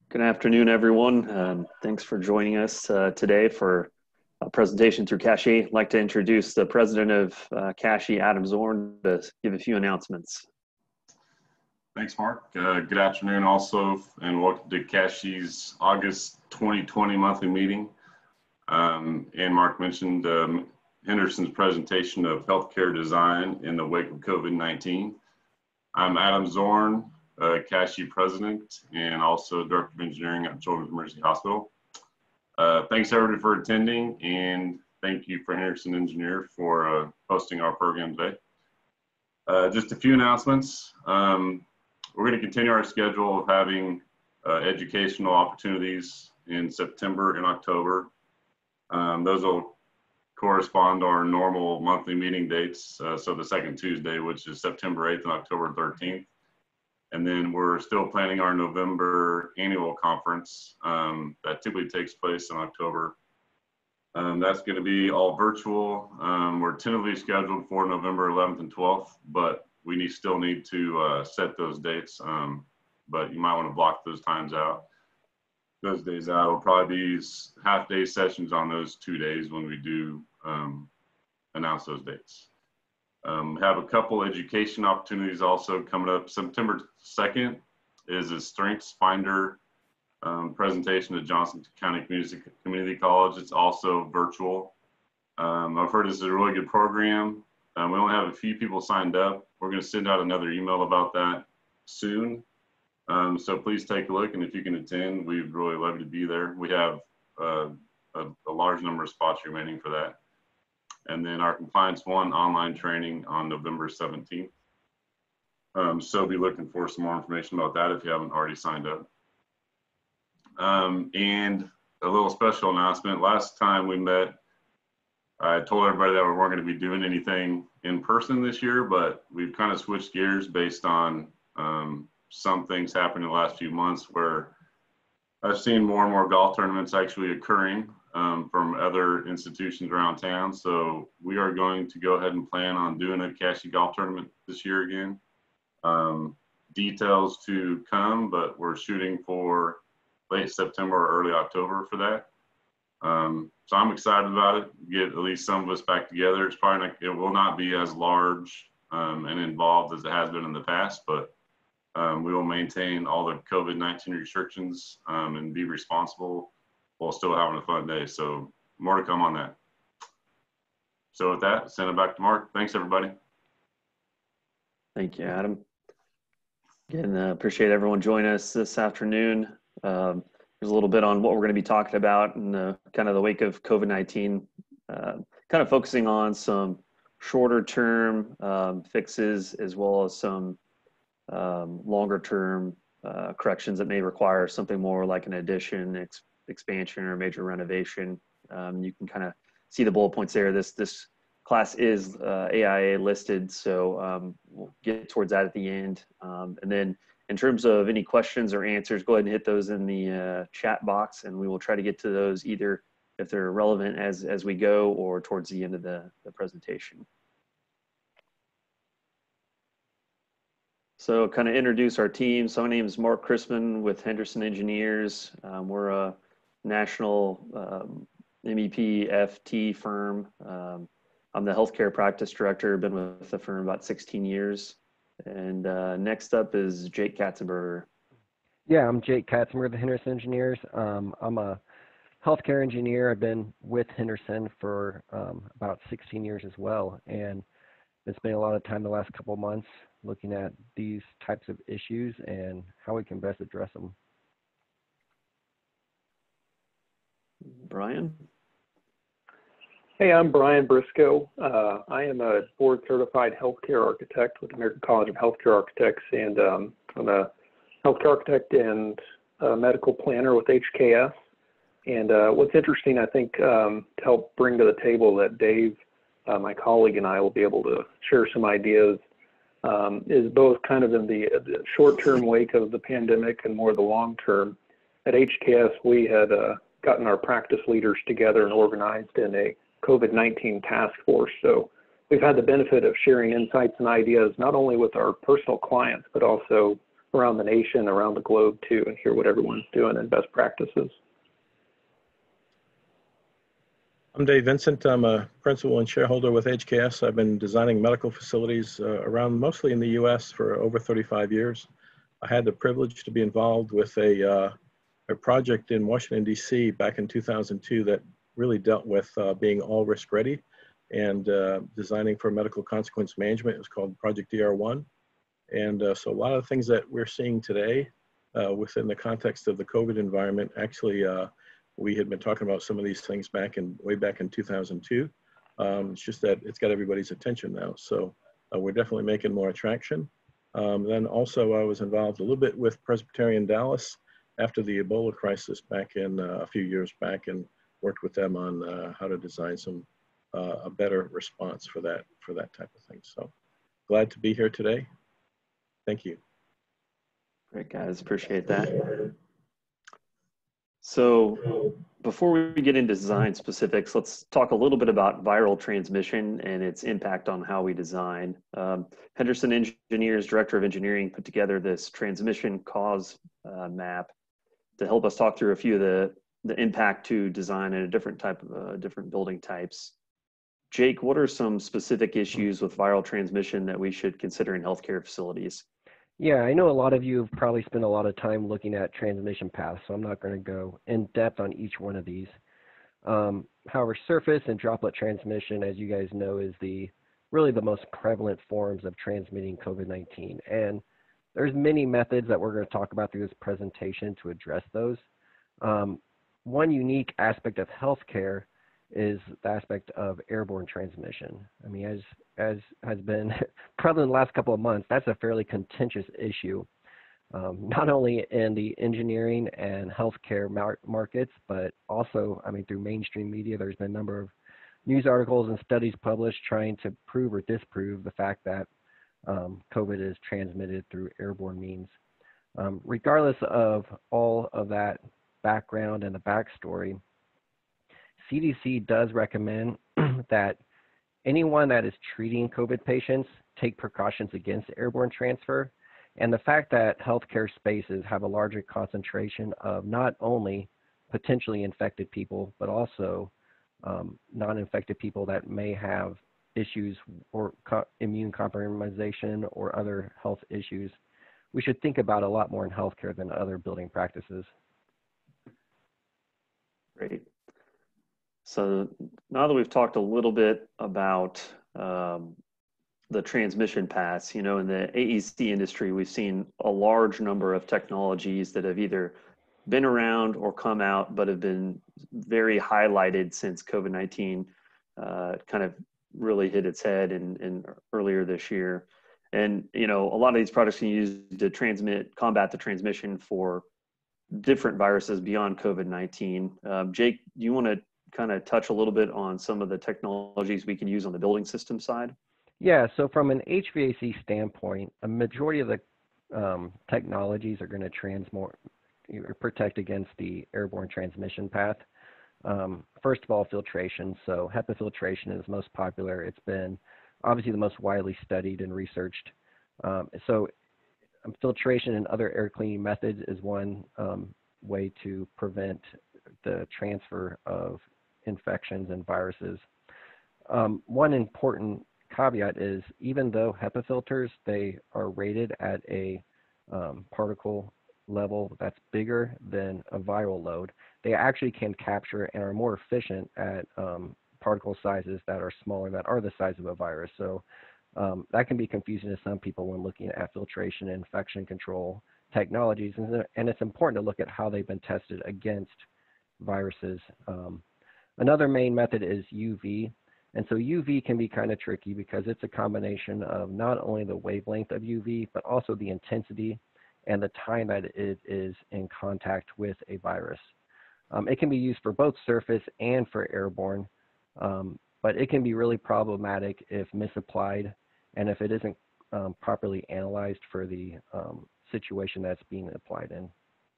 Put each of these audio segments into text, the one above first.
Good afternoon, everyone. Thanks for joining us today for a presentation through Cashy. I'd like to introduce the president of Cashy, Adam Zorn, to give a few announcements. Thanks, Mark. Good afternoon also, and welcome to Cashy's August 2020 monthly meeting. And Mark mentioned Henderson's presentation of healthcare design in the wake of COVID-19. I'm Adam Zorn, Cashy president, and also director of engineering at Children's Emergency Hospital. Thanks everybody for attending, and thank you for Henderson Engineer for hosting our program today. Just a few announcements. We're going to continue our schedule of having educational opportunities in September and October. Those will correspond to our normal monthly meeting dates. So the second Tuesday, which is September 8th and October 13th. And then we're still planning our November annual conference that typically takes place in October. That's going to be all virtual. We're tentatively scheduled for November 11th and 12th, but we still need to set those dates. But you might want to block those times out. Those days out will probably be half-day sessions on those 2 days when we do announce those dates. Have a couple education opportunities also coming up. September 2nd is a Strengths Finder presentation at Johnson County Community College. It's also virtual. I've heard this is a really good program. We only have a few people signed up. We're going to send out another email about that soon. So please take a look, and if you can attend, we'd really love you to be there. We have a large number of spots remaining for that. And then our Compliance 1 online training on November 17th. So be looking for some more information about that if you haven't already signed up. And a little special announcement. Last time we met, I told everybody that we weren't going to be doing anything in person this year, but we've kind of switched gears based on some things happening in the last few months where I've seen more and more golf tournaments actually occurring from other institutions around town. So we are going to go ahead and plan on doing a Cashy golf tournament this year again. Details to come, but we're shooting for late September or early October for that. So I'm excited about it. Get at least some of us back together. It's probably not, it will not be as large and involved as it has been in the past, but we will maintain all the COVID-19 restrictions and be responsible while still having a fun day. So more to come on that. So with that, send it back to Mark. Thanks, everybody. Thank you, Adam. Again, appreciate everyone joining us this afternoon. There's a little bit on what we're going to be talking about in the kind of the wake of COVID-19, kind of focusing on some shorter term fixes as well as some longer term corrections that may require something more like an addition, expansion, or major renovation. You can kind of see the bullet points there. This class is AIA listed, so we'll get towards that at the end. And then in terms of any questions or answers, go ahead and hit those in the chat box, and we will try to get to those either if they're relevant as we go or towards the end of the presentation. So kind of introduce our team. So my name is Mark Chrisman with Henderson Engineers. We're a national MEP FT firm. I'm the healthcare practice director, been with the firm about 16 years. And next up is Jake Katzenberger. Yeah, I'm Jake Katzenberger, the Henderson Engineers. I'm a healthcare engineer. I've been with Henderson for about 16 years as well. And been spending a lot of time the last couple of months looking at these types of issues and how we can best address them. Brian? Hey, I'm Brian Briscoe. I am a board certified healthcare architect with the American College of Healthcare Architects, and I'm a healthcare architect and a medical planner with HKS. And what's interesting, I think, to help bring to the table that Dave, my colleague, and I will be able to share some ideas is both kind of in the short-term wake of the pandemic and more the long-term. At HKS, we had gotten our practice leaders together and organized in a COVID-19 task force. So we've had the benefit of sharing insights and ideas, not only with our personal clients, but also around the nation, around the globe too, and hear what everyone's doing and best practices. I'm Dave Vincent. I'm a principal and shareholder with HKS. I've been designing medical facilities around mostly in the US for over 35 years. I had the privilege to be involved with a project in Washington, DC back in 2002 that really dealt with being all risk ready and designing for medical consequence management. It was called Project DR1. And so a lot of the things that we're seeing today within the context of the COVID environment, actually, we had been talking about some of these things way back in 2002. It's just that it's got everybody's attention now. So we're definitely making more traction. Then also I was involved a little bit with Presbyterian Dallas after the Ebola crisis back in a few years back, and worked with them on how to design a better response for that type of thing. So glad to be here today. Thank you. Great, guys. Appreciate that. So before we get into design specifics, let's talk a little bit about viral transmission and its impact on how we design. Henderson Engineers, Director of Engineering, put together this transmission cause map to help us talk through a few of the impact to design in a different building types. Jake, what are some specific issues with viral transmission that we should consider in healthcare facilities? Yeah, I know a lot of you have probably spent a lot of time looking at transmission paths, so I'm not going to go in depth on each one of these. However, surface and droplet transmission, as you guys know, is really the most prevalent forms of transmitting COVID-19. And there's many methods that we're going to talk about through this presentation to address those. One unique aspect of healthcare is the aspect of airborne transmission. I mean, as has been prevalent in the last couple of months, that's a fairly contentious issue, not only in the engineering and healthcare markets, but also, I mean, through mainstream media. There's been a number of news articles and studies published trying to prove or disprove the fact that COVID is transmitted through airborne means. Regardless of all of that background and the backstory, CDC does recommend that anyone that is treating COVID patients take precautions against airborne transfer. And the fact that healthcare spaces have a larger concentration of not only potentially infected people, but also non-infected people that may have issues or immune compromisation or other health issues, we should think about a lot more in healthcare than other building practices. Great. So now that we've talked a little bit about the transmission paths, you know, in the AEC industry, we've seen a large number of technologies that have either been around or come out, but have been very highlighted since COVID-19 kind of really hit its head in earlier this year. And, you know, a lot of these products can use to combat the transmission for different viruses beyond COVID-19. Jake, do you want to kind of touch a little bit on some of the technologies we can use on the building system side? Yeah, so from an HVAC standpoint, a majority of the technologies are going to protect against the airborne transmission path. First of all, filtration. So HEPA filtration is most popular. It's been obviously the most widely studied and researched. So filtration and other air cleaning methods is one way to prevent the transfer of infections and viruses. One important caveat is even though HEPA filters, they are rated at a particle level that's bigger than a viral load, they actually can capture and are more efficient at particle sizes that are smaller, that are the size of a virus. So that can be confusing to some people when looking at filtration and infection control technologies. And it's important to look at how they've been tested against viruses. Another main method is UV. And so UV can be kind of tricky because it's a combination of not only the wavelength of UV, but also the intensity and the time that it is in contact with a virus. It can be used for both surface and for airborne, but it can be really problematic if misapplied and if it isn't properly analyzed for the situation that's being applied in.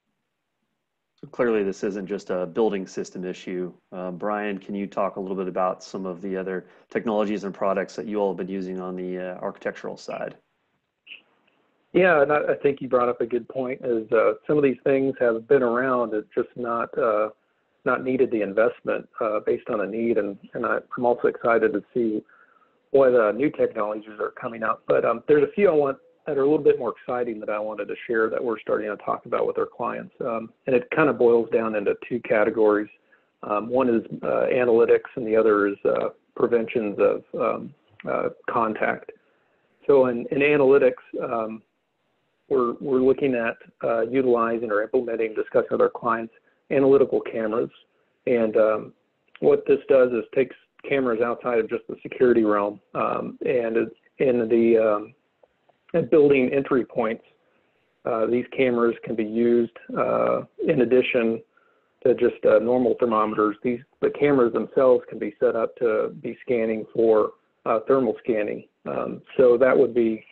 So clearly this isn't just a building system issue. Brian, can you talk a little bit about some of the other technologies and products that you all have been using on the architectural side? Yeah, and I think you brought up a good point. Is some of these things have been around, it's just not needed the investment based on a need, and I'm also excited to see what new technologies are coming out. But there's a few that are a little bit more exciting that I wanted to share that we're starting to talk about with our clients, and it kind of boils down into two categories. One is analytics, and the other is preventions of contact. So in analytics, we're looking at utilizing or implementing, discussing with our clients, analytical cameras. And what this does is takes cameras outside of just the security realm, and in the at building entry points, these cameras can be used in addition to just normal thermometers. The cameras themselves can be set up to be scanning for thermal scanning. So that would be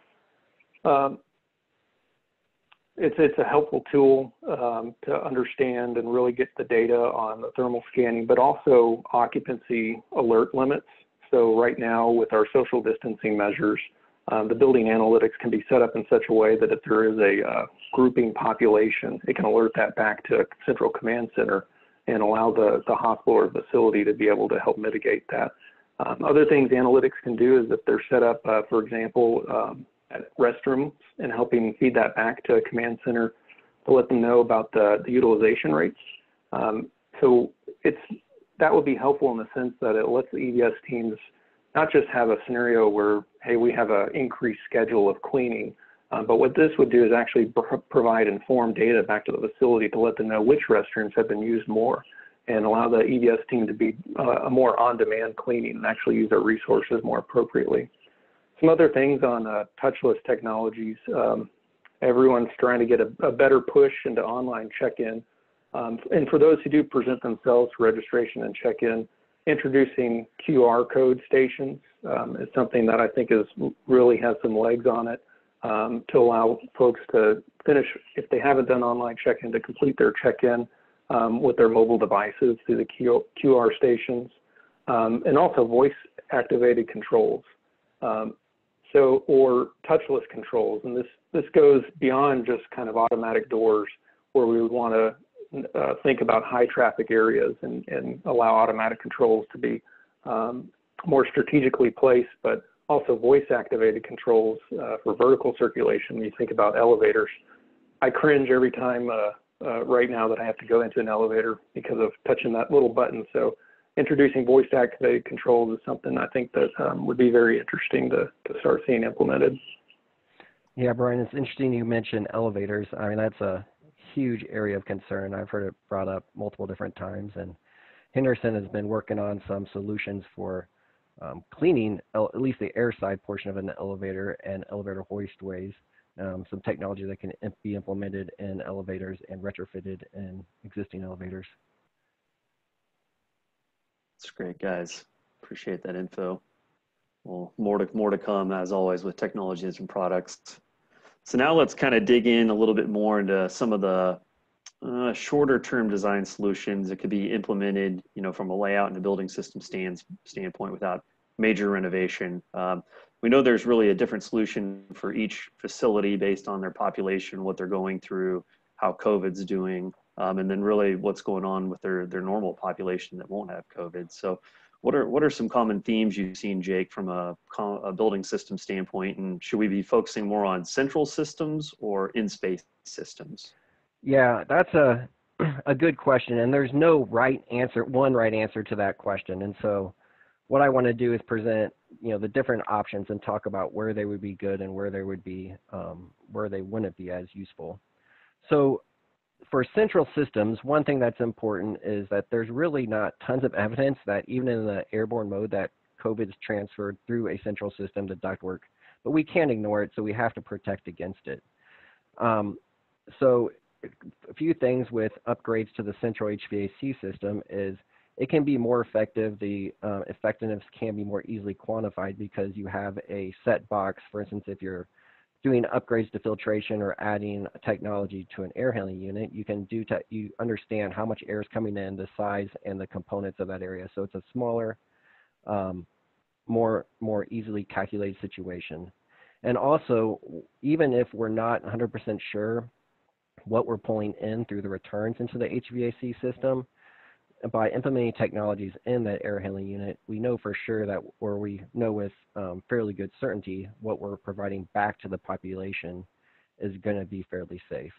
it's a helpful tool to understand and really get the data on the thermal scanning, but also occupancy alert limits. So right now with our social distancing measures, the building analytics can be set up in such a way that if there is a grouping population, it can alert that back to a central command center and allow the hospital or facility to be able to help mitigate that. Other things analytics can do is if they're set up, for example, at restrooms and helping feed that back to a command center to let them know about the utilization rates. So that would be helpful in the sense that it lets the EVS teams not just have a scenario where, hey, we have an increased schedule of cleaning, but what this would do is actually provide informed data back to the facility to let them know which restrooms have been used more and allow the EVS team to be a more on-demand cleaning and actually use their resources more appropriately. Some other things on touchless technologies. Everyone's trying to get a better push into online check-in. And for those who do present themselves for registration and check-in, introducing QR code stations is something that I think really has some legs on it to allow folks to finish, if they haven't done online check-in, to complete their check-in with their mobile devices through the QR stations, and also voice-activated controls. Or touchless controls, and this goes beyond just kind of automatic doors where we would want to think about high traffic areas and allow automatic controls to be more strategically placed, but also voice activated controls for vertical circulation. When you think about elevators, I cringe every time right now that I have to go into an elevator because of touching that little button. So introducing voice-activated controls is something I think that would be very interesting to start seeing implemented. Yeah, Brian, it's interesting you mentioned elevators. I mean, that's a huge area of concern. I've heard it brought up multiple different times, and Henderson has been working on some solutions for cleaning at least the air side portion of an elevator and elevator hoistways, some technology that can be implemented in elevators and retrofitted in existing elevators. That's great, guys. Appreciate that info. Well, more to come as always with technologies and products. So now let's kind of dig in a little bit more into some of the shorter term design solutions that could be implemented, from a layout and a building system standpoint without major renovation. We know there's really a different solution for each facility based on their population, what they're going through, how COVID's doing. And then really what's going on with their normal population that won't have COVID. So what are some common themes you've seen, Jake, from a building system standpoint? And should we be focusing more on central systems or in-space systems? Yeah, that's a good question. And there's no one right answer to that question. And so what I want to do is present, the different options and talk about where they would be good and where they would be, where they wouldn't be as useful. So for central systems, one thing that's important is that there's really not tons of evidence that even in the airborne mode that COVID is transferred through a central system to ductwork, but we can't ignore it, so we have to protect against it. So a few things with upgrades to the central HVAC system is it can be more effective. The effectiveness can be more easily quantified because you have a set box. For instance, if you're doing upgrades to filtration or adding technology to an air handling unit, you can you understand how much air is coming in, the size and the components of that area. So it's a smaller, more easily calculated situation. And also, even if we're not 100% sure what we're pulling in through the returns into the HVAC system, by implementing technologies in that air handling unit, we know for sure that, or we know with fairly good certainty, what we're providing back to the population is going to be fairly safe.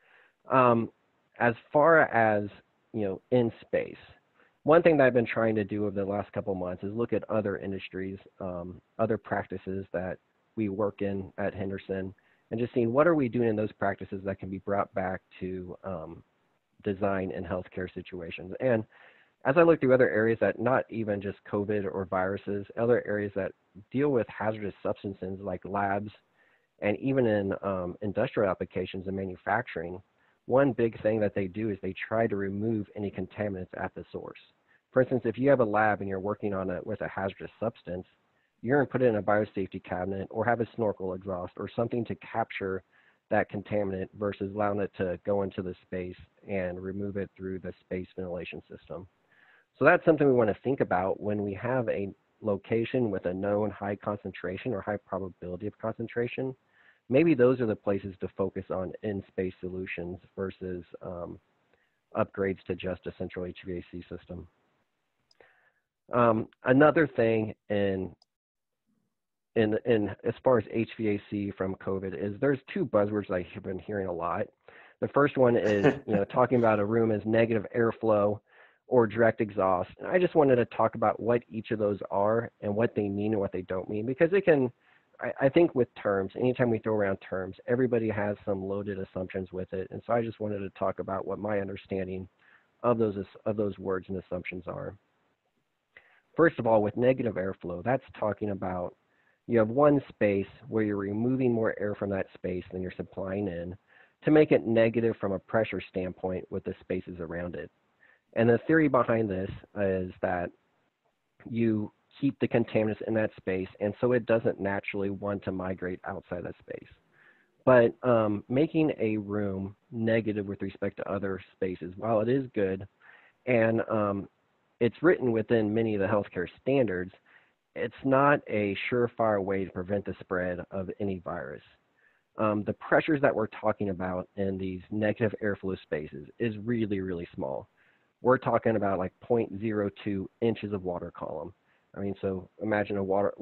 As far as, in space, one thing that I've been trying to do over the last couple of months is look at other industries, other practices that we work in at Henderson, and just seeing what are we doing in those practices that can be brought back to design in healthcare situations. And as I look through other areas that not even just COVID or viruses, other areas that deal with hazardous substances like labs, and even in industrial applications and manufacturing, one big thing that they do is they try to remove any contaminants at the source. For instance, if you have a lab and you're working on it with a hazardous substance, you're going to put it in a biosafety cabinet or have a snorkel exhaust or something to capture that contaminant versus allowing it to go into the space and remove it through the space ventilation system. So that's something we want to think about when we have a location with a known high concentration or high probability of concentration. Maybe those are the places to focus on in-space solutions versus upgrades to just a central HVAC system. Another thing as far as HVAC from COVID is there's two buzzwords I have been hearing a lot. The first one is talking about a room as negative airflow or direct exhaust. And I just wanted to talk about what each of those are and what they mean and what they don't mean, because it can, I think with terms, anytime we throw around terms, everybody has some loaded assumptions with it. And so I just wanted to talk about what my understanding of those words and assumptions are. First of all, with negative airflow, that's talking about you have one space where you're removing more air from that space than you're supplying in to make it negative from a pressure standpoint with the spaces around it. And the theory behind this is that you keep the contaminants in that space, and so it doesn't naturally want to migrate outside that space. But making a room negative with respect to other spaces, while it is good, and it's written within many of the healthcare standards, it's not a surefire way to prevent the spread of any virus. The pressures that we're talking about in these negative airflow spaces is really, really small. We're talking about like 0.02 inches of water column. I mean, so imagine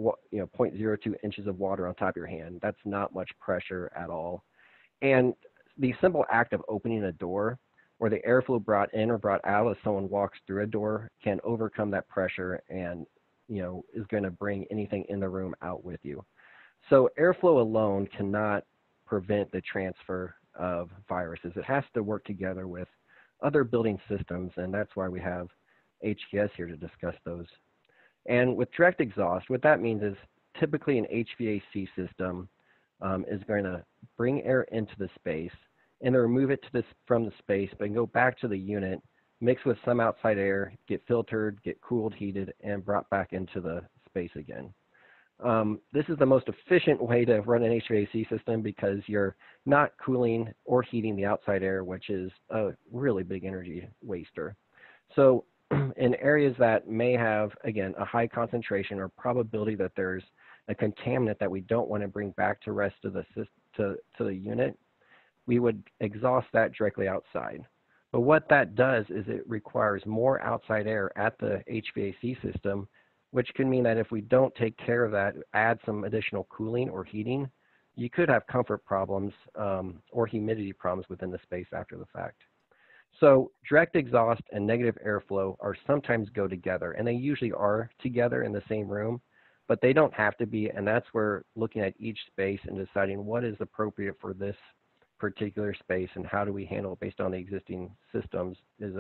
0.02 inches of water on top of your hand. That's not much pressure at all. And the simple act of opening a door or the airflow brought in or brought out as someone walks through a door can overcome that pressure and is going to bring anything in the room out with you. So airflow alone cannot prevent the transfer of viruses. It has to work together with other building systems, and that's why we have HKS here to discuss those. And with direct exhaust, what that means is typically an HVAC system is going to bring air into the space and then remove it from the space, but go back to the unit, mix with some outside air, get filtered, get cooled, heated, and brought back into the space again. This is the most efficient way to run an HVAC system because you're not cooling or heating the outside air, which is a really big energy waster. So in areas that may have, again, a high concentration or probability that there's a contaminant that we don't want to bring back to rest of the to the unit, we would exhaust that directly outside. But what that does is it requires more outside air at the HVAC system, which can mean that if we don't take care of that, add some additional cooling or heating, you could have comfort problems or humidity problems within the space after the fact. So direct exhaust and negative airflow are sometimes go together, and they usually are together in the same room, but they don't have to be, and that's where looking at each space and deciding what is appropriate for this particular space and how do we handle it based on the existing systems is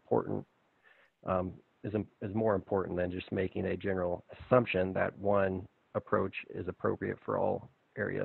more important than just making a general assumption that one approach is appropriate for all areas.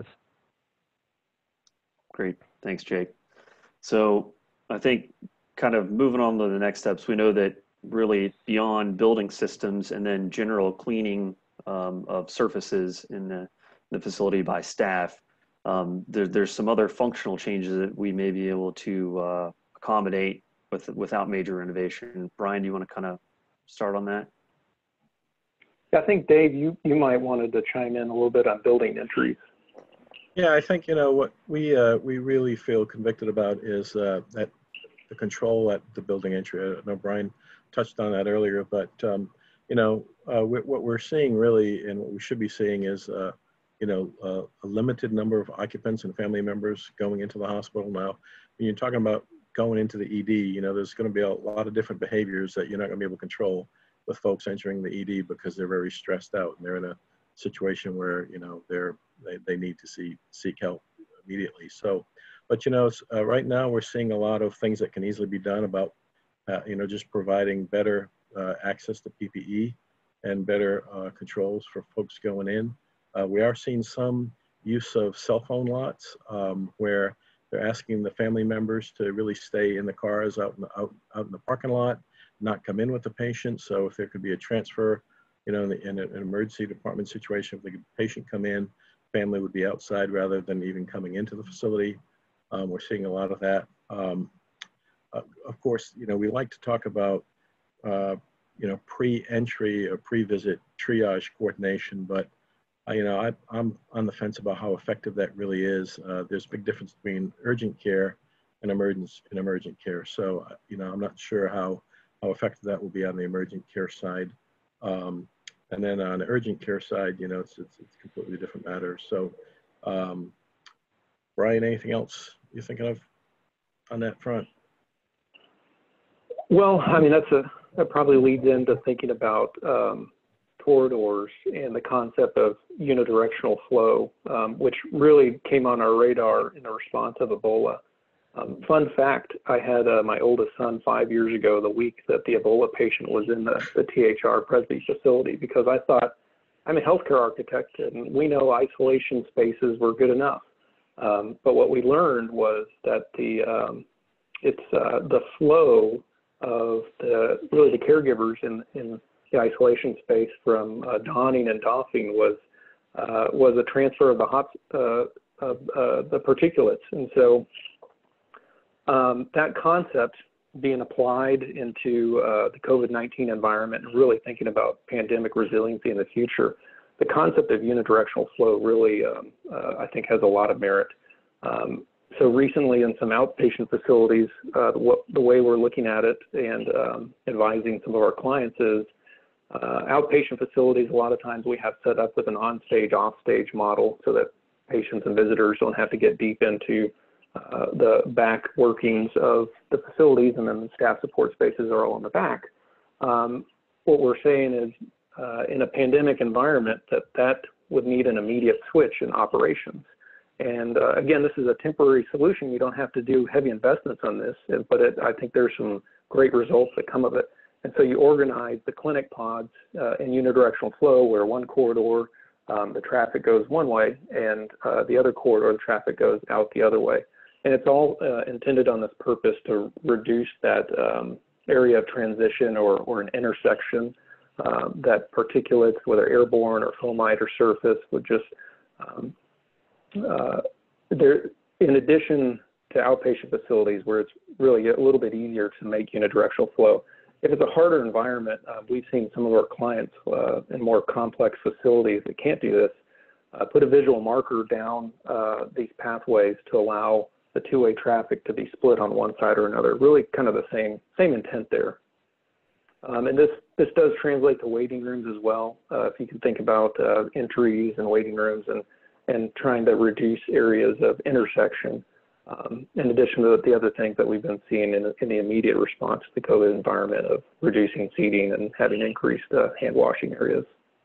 Great, thanks, Jake. So I think kind of moving on to the next steps, we know that really beyond building systems and then general cleaning of surfaces in the facility by staff, there's some other functional changes that we may be able to accommodate without major renovation. Brian, do you want to kind of start on that? I think, Dave, you might wanted to chime in a little bit on building entries. Yeah, I think, what we really feel convicted about is that the control at the building entry. I know Brian touched on that earlier, but what we're seeing really, and what we should be seeing is, a limited number of occupants and family members going into the hospital now. When you're talking about going into the ED, there's going to be a lot of different behaviors that you're not going to be able to control with folks entering the ED because they're very stressed out and they're in a situation where they need to seek help immediately. So, but right now we're seeing a lot of things that can easily be done about just providing better access to PPE and better controls for folks going in. We are seeing some use of cell phone lots where they're asking the family members to really stay in the cars out in the parking lot, not come in with the patient. So if there could be a transfer, in an emergency department situation, if the patient come in, family would be outside rather than even coming into the facility. We're seeing a lot of that. Of course, we like to talk about, pre-entry or pre-visit triage coordination, but I'm on the fence about how effective that really is. There's a big difference between urgent care and emergent care. So, I'm not sure how effective that will be on the emergent care side. And then on the urgent care side, it's a completely different matter. So, Brian, anything else you're thinking of on that front? Well, I mean, that probably leads into thinking about corridors and the concept of unidirectional flow, which really came on our radar in the response of Ebola. Fun fact, I had my oldest son 5 years ago, the week that the Ebola patient was in the THR Presby facility, because I thought, I'm a healthcare architect and we know isolation spaces were good enough. But what we learned was that the flow of the caregivers in the isolation space from donning and doffing was a transfer of the particulates. And so that concept being applied into the COVID-19 environment and really thinking about pandemic resiliency in the future, the concept of unidirectional flow really, I think, has a lot of merit. So recently in some outpatient facilities, the way we're looking at it and advising some of our clients is outpatient facilities, a lot of times we have set up with an on-stage, off-stage model so that patients and visitors don't have to get deep into the back workings of the facilities, and then the staff support spaces are all in the back. What we're saying is in a pandemic environment that would need an immediate switch in operations. And again, this is a temporary solution. You don't have to do heavy investments on this, but I think there's some great results that come of it. And so you organize the clinic pods in unidirectional flow where one corridor, the traffic goes one way, and the other corridor, the traffic goes out the other way. And it's all intended on this purpose to reduce that area of transition or an intersection that particulates, whether airborne or fomite or surface, would just, in addition to outpatient facilities where it's really a little bit easier to make unidirectional flow. If it's a harder environment, we've seen some of our clients in more complex facilities that can't do this, put a visual marker down these pathways to allow the two-way traffic to be split on one side or another. Really kind of the same intent there. And this does translate to waiting rooms as well. If you can think about entries and waiting rooms and trying to reduce areas of intersection, in addition to the other things that we've been seeing in the immediate response to the COVID environment of reducing seating and having increased hand washing areas.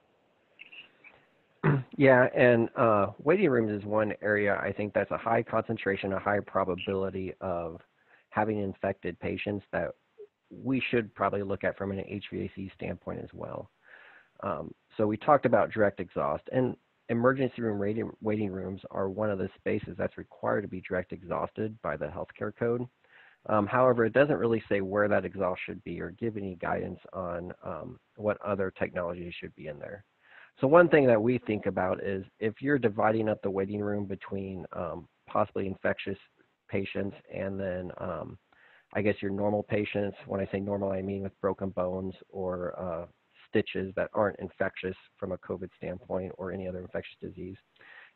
Yeah, and waiting rooms is one area I think that's a high concentration, a high probability of having infected patients that we should probably look at from an HVAC standpoint as well. So we talked about direct exhaust, and emergency room waiting rooms are one of the spaces that's required to be direct exhausted by the healthcare code. However, it doesn't really say where that exhaust should be or give any guidance on what other technology should be in there. So one thing that we think about is if you're dividing up the waiting room between possibly infectious patients and then I guess your normal patients, when I say normal, I mean with broken bones or stitches that aren't infectious from a COVID standpoint or any other infectious disease.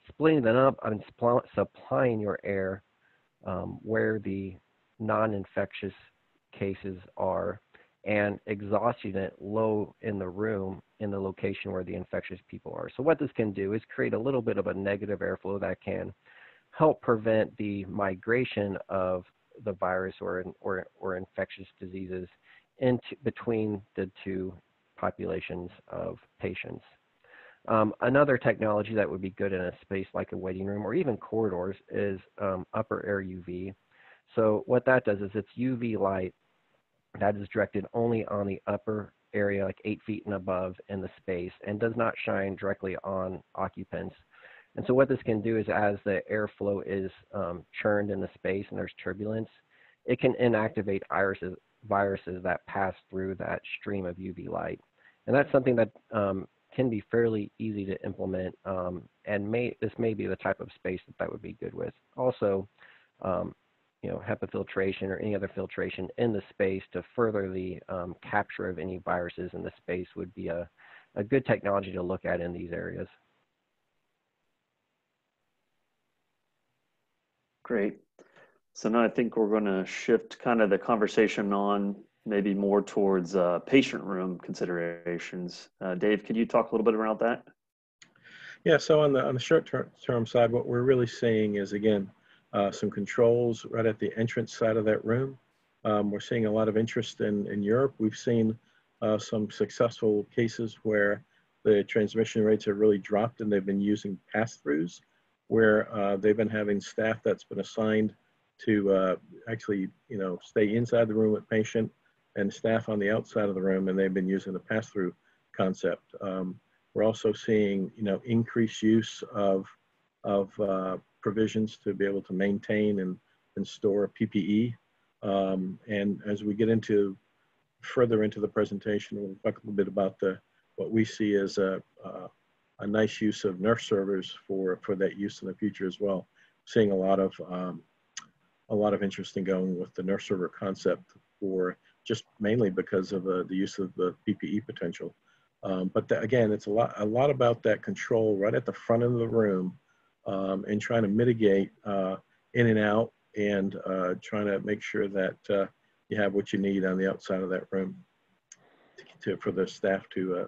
splitting them up and supplying your air where the non-infectious cases are, and exhausting it low in the room in the location where the infectious people are. So what this can do is create a little bit of a negative airflow that can help prevent the migration of the virus or infectious diseases between the two populations of patients. Another technology that would be good in a space like a waiting room or even corridors is upper air UV. So what that does is it's UV light that is directed only on the upper area, like 8 feet and above in the space, and does not shine directly on occupants. And so what this can do is, as the airflow is churned in the space and there's turbulence, it can inactivate viruses that pass through that stream of UV light. And that's something that can be fairly easy to implement, and this may be the type of space that would be good with. Also, HEPA filtration or any other filtration in the space to further the capture of any viruses in the space would be a good technology to look at in these areas. Great. So now I think we're going to shift kind of the conversation on maybe more towards patient room considerations. Dave, could you talk a little bit about that? Yeah, so on the short-term side, what we're really seeing is, again, some controls right at the entrance side of that room. We're seeing a lot of interest in Europe. We've seen some successful cases where the transmission rates have really dropped, and they've been using pass-throughs, where they've been having staff that's been assigned to actually, stay inside the room with patient and staff on the outside of the room, and they've been using the pass-through concept. We're also seeing, increased use of provisions to be able to maintain and store PPE. And as we get further into the presentation, we'll talk a little bit about what we see as a nice use of nurse servers for that use in the future as well. Seeing a lot of interest in going with the nurse server concept for just mainly because of the use of the PPE potential. But again, it's a lot about that control right at the front of the room, and trying to mitigate in and out, and trying to make sure that you have what you need on the outside of that room for the staff to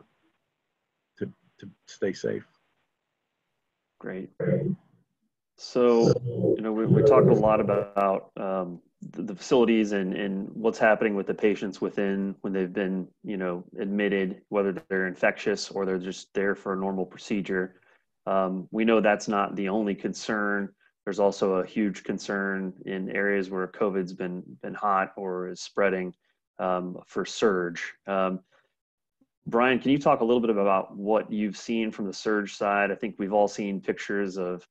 stay safe. Great. So, we talked a lot about the facilities and what's happening with the patients within when they've been, admitted, whether they're infectious or they're just there for a normal procedure. We know that's not the only concern. There's also a huge concern in areas where COVID's been hot or is spreading for surge. Brian, can you talk a little bit about what you've seen from the surge side? I think we've all seen pictures of,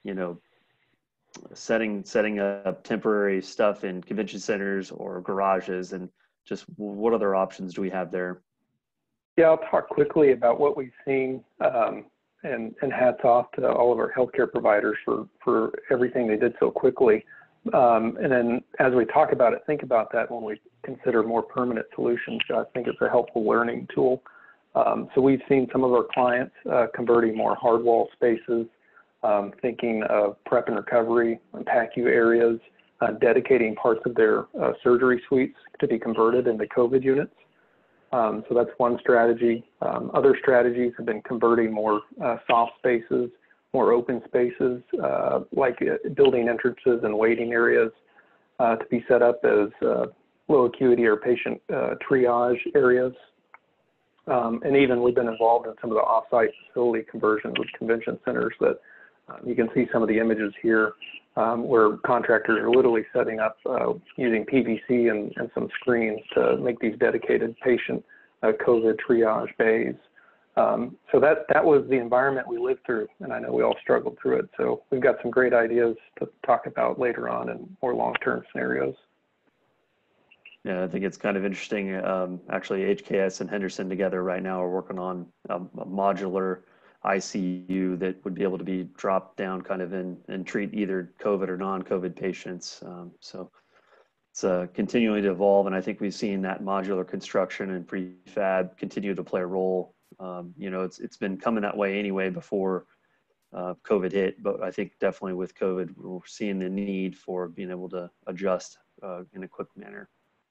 setting up temporary stuff in convention centers or garages, and just what other options do we have there? Yeah, I'll talk quickly about what we've seen, and hats off to all of our healthcare providers for everything they did so quickly. And then as we talk about it, think about that when we consider more permanent solutions. I think it's a helpful learning tool. So we've seen some of our clients converting more hard wall spaces, thinking of prep and recovery and PACU areas, dedicating parts of their surgery suites to be converted into COVID units. So that's one strategy. Other strategies have been converting more soft spaces, more open spaces, like building entrances and waiting areas to be set up as low acuity or patient triage areas. And even we've been involved in some of the off-site facility conversions with convention centers that you can see some of the images here where contractors are literally setting up using PVC and some screens to make these dedicated patient COVID triage bays. So that was the environment we lived through, and I know we all struggled through it. So we've got some great ideas to talk about later on in more long-term scenarios. Yeah, I think it's kind of interesting. Actually, HKS and Henderson together right now are working on a modular ICU that would be able to be dropped down kind of and treat either COVID or non-COVID patients. So it's continuing to evolve, and I think we've seen that modular construction and prefab continue to play a role. It's been coming that way anyway before COVID hit, but I think definitely with COVID, we're seeing the need for being able to adjust in a quick manner.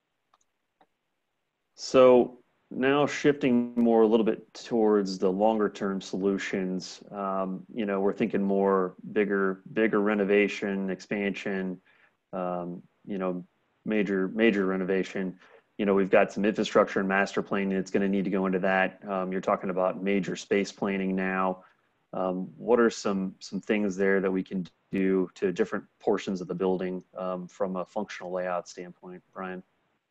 So now shifting more a little bit towards the longer term solutions, you know, we're thinking more bigger renovation, expansion, you know, major renovation. You know, we've got some infrastructure and master planning that's going to need to go into that. You're talking about major space planning now. What are some things there that we can do to different portions of the building from a functional layout standpoint, Brian?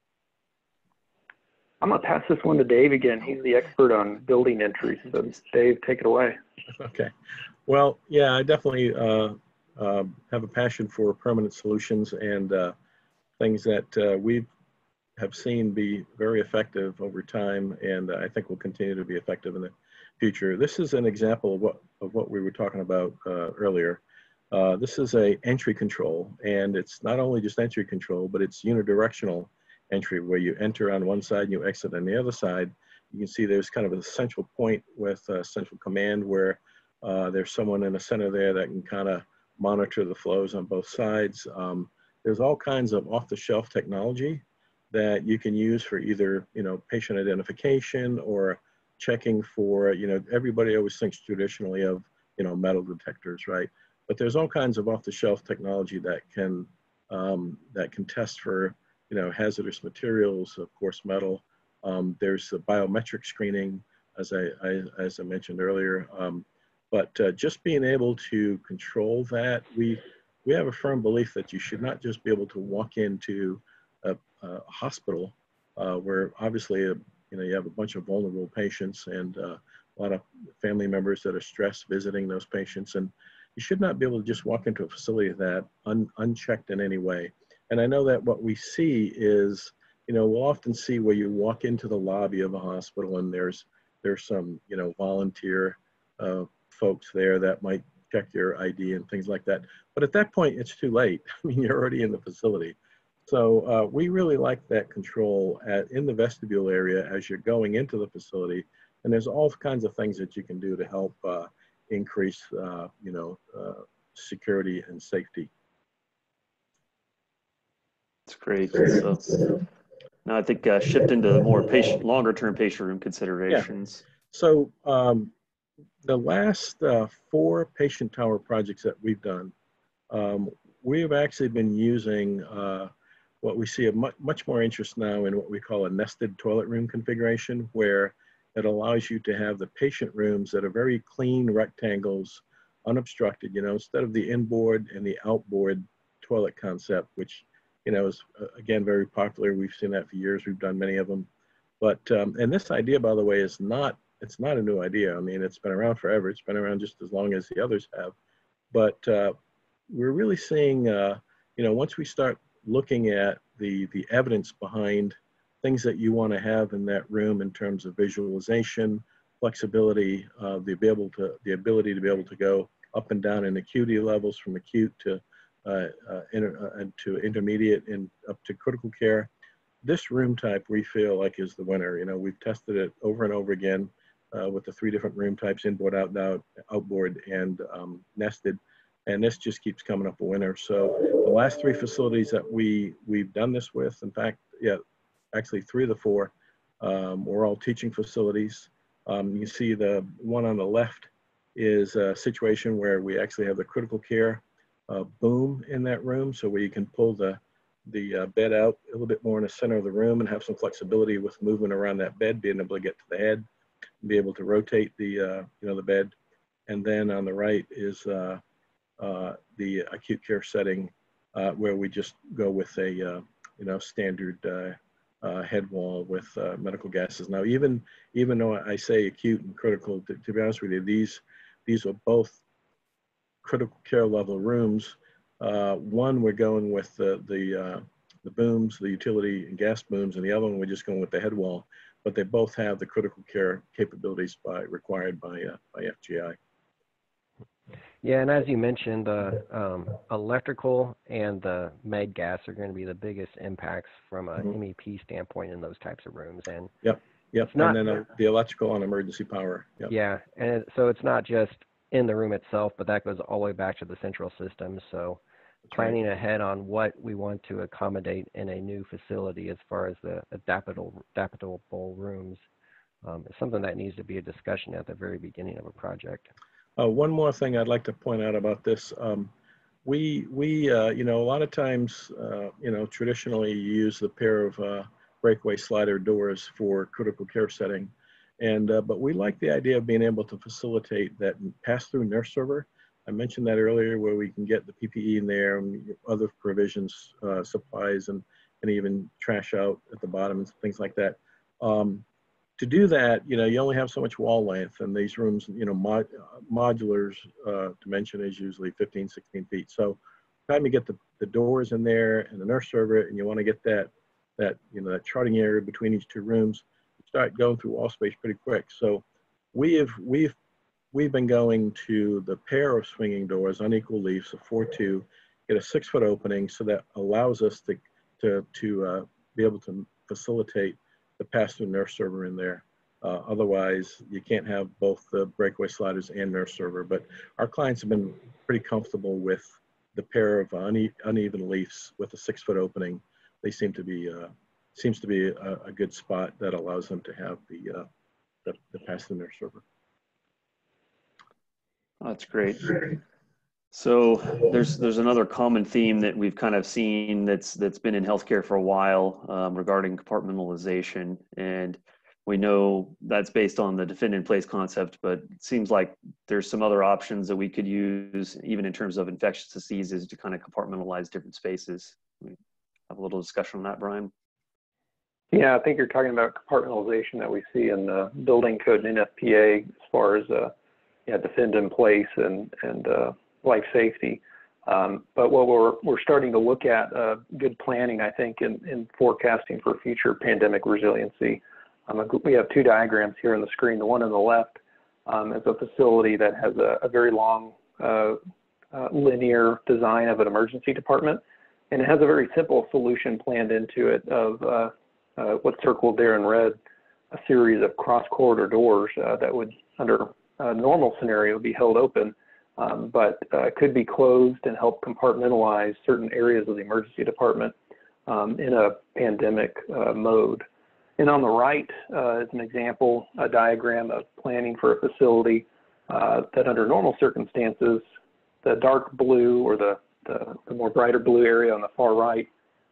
I'm going to pass this one to Dave again. He's the expert on building entries. So Dave, take it away. Okay. Well, yeah, I definitely have a passion for permanent solutions and things that we have seen be very effective over time, and I think will continue to be effective in the future. This is an example of what we were talking about earlier. This is a entry control, and it's not only just entry control, but it's unidirectional entry, where you enter on one side and you exit on the other side. You can see there's kind of a central point with central command where there's someone in the center there that can kind of monitor the flows on both sides. There's all kinds of off-the-shelf technology that you can use for either, you know, patient identification or checking for, you know, everybody always thinks traditionally of, you know, metal detectors, right? But there's all kinds of off-the-shelf technology that can test for, you know, hazardous materials, of course, metal. There's the biometric screening, as I mentioned earlier. But just being able to control that, we have a firm belief that you should not just be able to walk into a hospital where obviously, you know, you have a bunch of vulnerable patients and a lot of family members that are stressed visiting those patients. And you should not be able to just walk into a facility that unchecked in any way. And I know that what we see is, you know, we'll often see where you walk into the lobby of a hospital and there's some, you know, volunteer folks there that might check your ID and things like that. But at that point, it's too late. I mean, you're already in the facility. So we really like that control in the vestibule area as you're going into the facility. And there's all kinds of things that you can do to help increase, you know, security and safety. That's great. So now I think shift into the more longer-term patient room considerations. Yeah. So the last 4 patient tower projects that we've done, we have actually been using what we see a much more interest now in what we call a nested toilet room configuration, where it allows you to have the patient rooms that are very clean rectangles, unobstructed, you know, instead of the inboard and the outboard toilet concept, which, you know, is again very popular. We've seen that for years. We've done many of them. But and this idea, by the way, it's not a new idea. I mean, it's been around forever. It's been around just as long as the others have. But we're really seeing, you know, once we start looking at the evidence behind things that you want to have in that room in terms of visualization, flexibility, the ability to be able to go up and down in acuity levels from acute to intermediate and up to critical care. This room type we feel like is the winner. You know, we've tested it over and over again with the 3 different room types: inboard, outboard, and nested. And this just keeps coming up a winner. So the last 3 facilities that we've done this with, in fact, yeah, actually 3 of the 4 were all teaching facilities. You see the one on the left is a situation where we actually have the critical care boom in that room, so where you can pull the bed out a little bit more in the center of the room and have some flexibility with movement around that bed, being able to get to the head, be able to rotate the you know, the bed. And then on the right is the acute care setting where we just go with a you know, standard head wall with medical gases. Now, even though I say acute and critical, to be honest with you, these are both critical care level rooms. One, we're going with the booms, the utility and gas booms, and the other one we're just going with the head wall. But they both have the critical care capabilities required by FGI. Yeah, and as you mentioned, electrical and the med gas are going to be the biggest impacts from a MEP standpoint in those types of rooms. And yep, and then the electrical and emergency power. Yep. Yeah, and so it's not just in the room itself, but that goes all the way back to the central system. So planning ahead on what we want to accommodate in a new facility as far as the adaptable rooms is something that needs to be a discussion at the very beginning of a project. One more thing I'd like to point out about this. We you know, a lot of times, you know, traditionally you use the pair of breakaway slider doors for critical care setting. And, but we like the idea of being able to facilitate that pass-through nurse server. I mentioned that earlier, where we can get the PPE in there and other provisions, supplies, and even trash out at the bottom and things like that. To do that, you know, you only have so much wall length, and these rooms, you know, modulars dimension is usually 15, 16 feet. So time to get the doors in there and the nurse server, and you want to get that you know, that charting area between each two rooms, start going through wall space pretty quick. So we've been going to the pair of swinging doors, unequal leaves, a 4-2, get a 6-foot opening, so that allows us to be able to facilitate the pass-through nurse server in there. Otherwise, you can't have both the breakaway sliders and nurse server. But our clients have been pretty comfortable with the pair of uneven leaves with a 6-foot opening. They seems to be a good spot that allows them to have the pass-through nurse server. That's great. So there's another common theme that we've kind of seen that's been in healthcare for a while regarding compartmentalization, and we know that's based on the defend in place concept, but it seems like there's some other options that we could use, even in terms of infectious diseases, to kind of compartmentalize different spaces. We have a little discussion on that, Brian. Yeah, I think you're talking about compartmentalization that we see in the building code and NFPA as far as defend in place and life safety. But what we're starting to look at good planning, I think, in forecasting for future pandemic resiliency. We have two diagrams here on the screen. The one on the left is a facility that has a very long linear design of an emergency department, and it has a very simple solution planned into it of what's circled there in red, a series of cross corridor doors that would, under a normal scenario, be held open, but could be closed and help compartmentalize certain areas of the emergency department in a pandemic mode. And on the right is an example, a diagram of planning for a facility that under normal circumstances, the dark blue or the more brighter blue area on the far right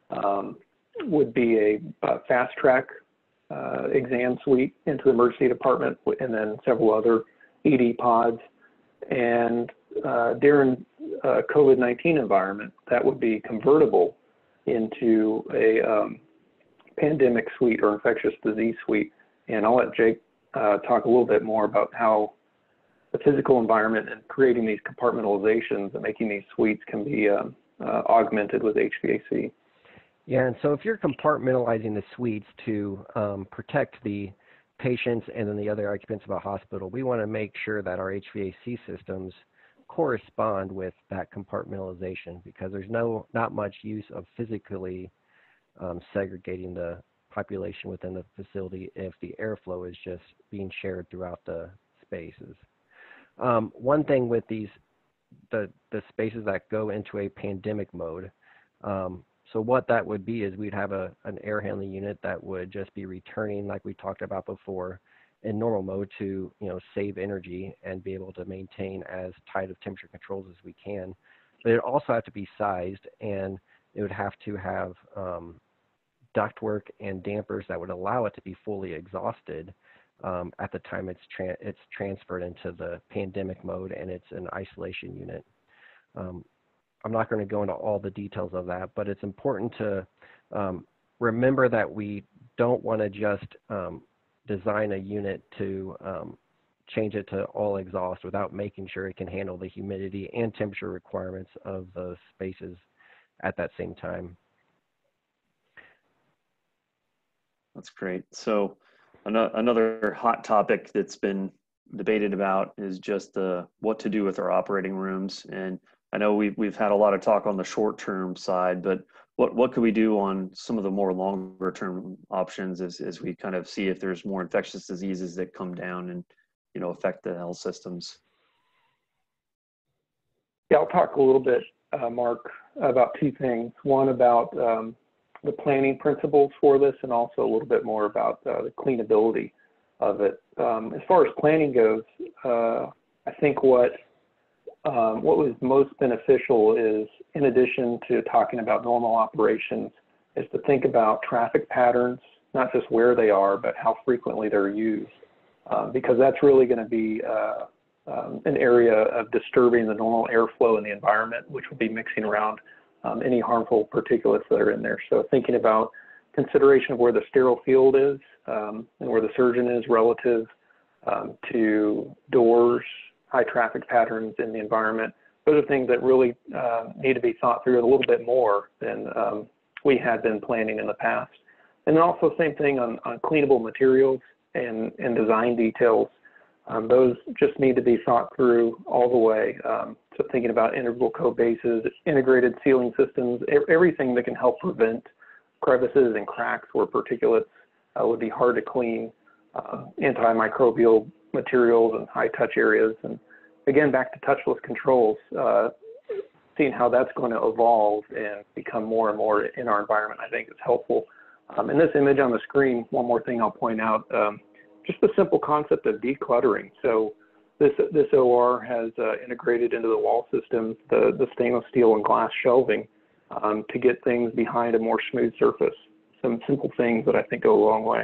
would be a fast track exam suite into the emergency department, and then several other ED pods. And during a COVID-19 environment, that would be convertible into a pandemic suite or infectious disease suite. And I'll let Jake talk a little bit more about how the physical environment and creating these compartmentalizations and making these suites can be augmented with HVAC. Yeah, and so if you're compartmentalizing the suites to protect the patients and then the other occupants of a hospital, we want to make sure that our HVAC systems correspond with that compartmentalization, because there's not much use of physically segregating the population within the facility if the airflow is just being shared throughout the spaces. One thing with the spaces that go into a pandemic mode, so what that would be is we'd have an air handling unit that would just be returning, like we talked about before, in normal mode to save energy and be able to maintain as tight of temperature controls as we can. But it also have to be sized, and it would have to have ductwork and dampers that would allow it to be fully exhausted at the time it's transferred into the pandemic mode and it's an isolation unit. I'm not going to go into all the details of that, but it's important to remember that we don't want to just design a unit to change it to all exhaust without making sure it can handle the humidity and temperature requirements of those spaces at that same time. That's great. So another hot topic that's been debated about is just what to do with our operating rooms. And I know we've had a lot of talk on the short-term side, but what could we do on some of the more longer-term options as we kind of see if there's more infectious diseases that come down and affect the health systems? Yeah, I'll talk a little bit, Mark, about two things. One about the planning principles for this, and also a little bit more about the cleanability of it. As far as planning goes, I think what was most beneficial is, in addition to talking about normal operations, is to think about traffic patterns, not just where they are, but how frequently they're used, because that's really going to be an area of disturbing the normal airflow in the environment, which will be mixing around any harmful particulates that are in there. So thinking about consideration of where the sterile field is and where the surgeon is relative to doors, high traffic patterns in the environment. Those are things that really need to be thought through a little bit more than we had been planning in the past. And then also same thing on cleanable materials and design details. Those just need to be thought through all the way. So thinking about integral code bases, integrated sealing systems, everything that can help prevent crevices and cracks where particulates would be hard to clean, antimicrobial materials and high touch areas. And again, back to touchless controls, seeing how that's going to evolve and become more and more in our environment, I think is helpful. In this image on the screen, one more thing I'll point out, just the simple concept of decluttering. So this OR has integrated into the wall system the stainless steel and glass shelving to get things behind a more smooth surface. Some simple things that I think go a long way.